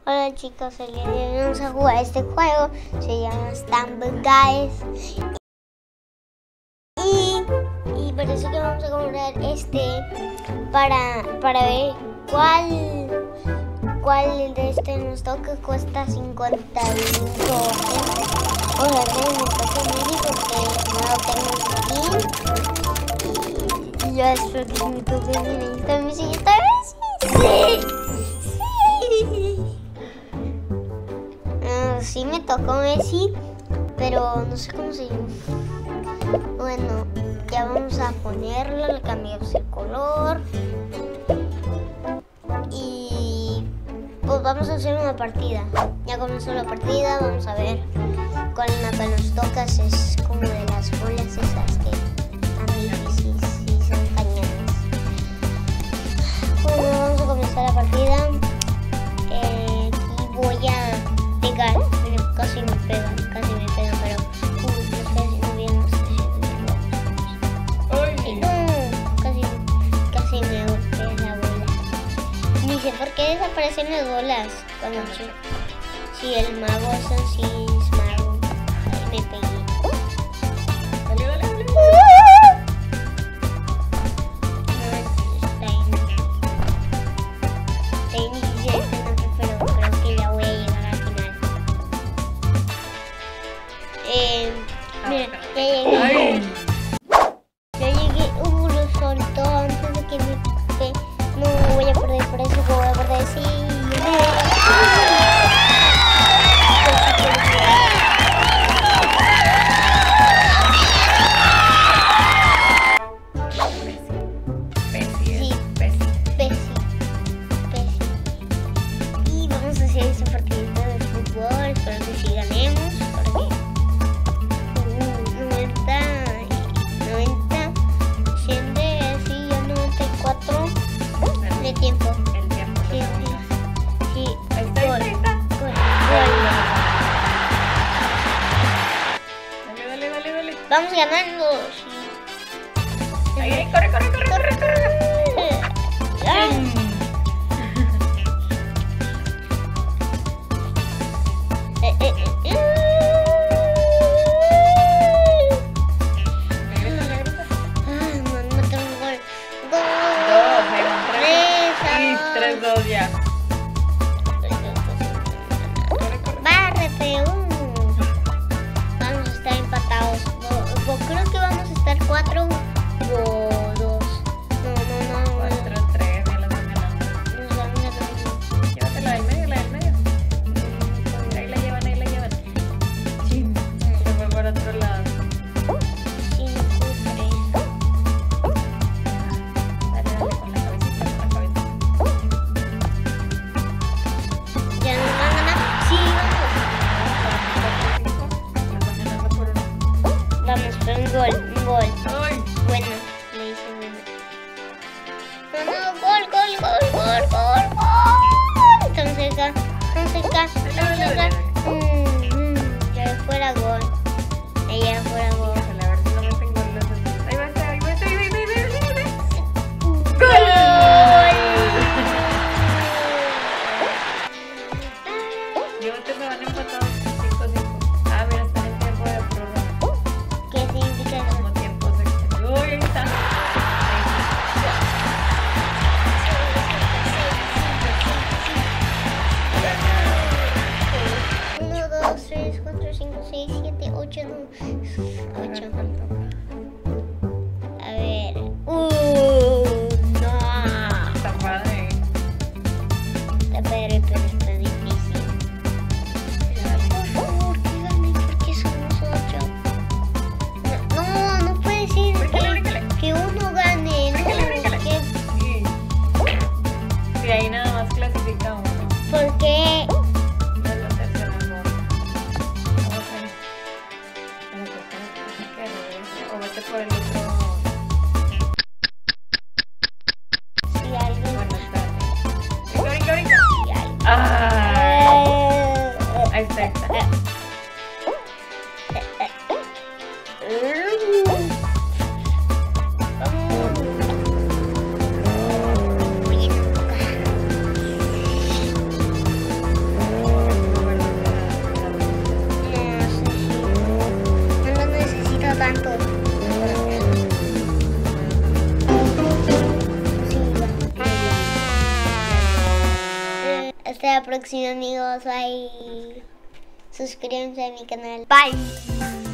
Hola chicos, el día de hoy vamos a jugar este juego, se llama Stumble Guys. Y parece que vamos a comprar para ver cuál de nos toca. Cuesta 55 dólares. O sea, en el caso de México, que no lo tengo aquí. Y yo espero que me toque esta mesita. ¡Sí! Sí me tocó Messi, pero no sé cómo se llama. Bueno, ya vamos a ponerlo, le cambiamos el color. Y pues vamos a hacer una partida. Ya comenzó la partida, vamos a ver cuál mapa nos toca. Es como de las bolas esas que a mí sí son cañones. Bueno, vamos a comenzar la partida. Aquí voy a pegar. Casi me pegan, pero no estoy haciendo bien, no estoy haciendo bien. Casi me golpea la bola. Ni sé por qué desaparecen las bolas cuando si el mago es así, es mago. Ahí me pegué. Dale. Creo que ya voy a llegar al final. Mira, ya llegué. Ya llegué. Lo soltó antes de que me pique. No voy a perder por eso, voy a perder. Sí. Y vamos a hacer esta partidita de fútbol. Espero que sí ganemos. Porque 90, 100 de así, ya 94 de tiempo. El tiempo. Sí. Ahí está. Gol. Dale. Vamos ganando. Sí. Ahí, corre. Ay. Ya. Bárrete. Vamos a estar empatados. Creo que vamos a estar 4 o 2. No. 4-3, ya la van ganando. Nos vamos ganando. Llévate la del medio. Ahí la llevan. Chin. Se fue por otro lado. 5-3. Dale, con la cabecita. Ya nos van a ganar. Sí, vamos, fue un gol. ¡Ay! Bueno, le hice bueno. No, gol. Estamos cerca. Ya fuera gol. Ya fuera gol. Híjole, a ver si no meten gol los otros. Ahí va. Llévate, me van empatados 5-5. Ah, mira, están en tiempo de prórroga. ¿Qué significa eso? Como tiempos extra. Uy, ahí está. 1, 2, 3, 4, 5, 6, 7, 8, 8. A ver. No. Está padre. Está padre, pero está difícil. Por favor, que gane, porque somos 8. No puede ser que uno gane. Bríncale. Que, Sí. Sí, ahí nada más clasifica uno. porque No es la tercera ronda. Vamos a ver. Espérate, que regrese. O vete por el otro. si alguien. Bueno, espérate. Brinca. Si alguien. Ahí está. van todos. Sí, va. Hasta la próxima, amigos. Bye. Suscríbanse a mi canal. Bye.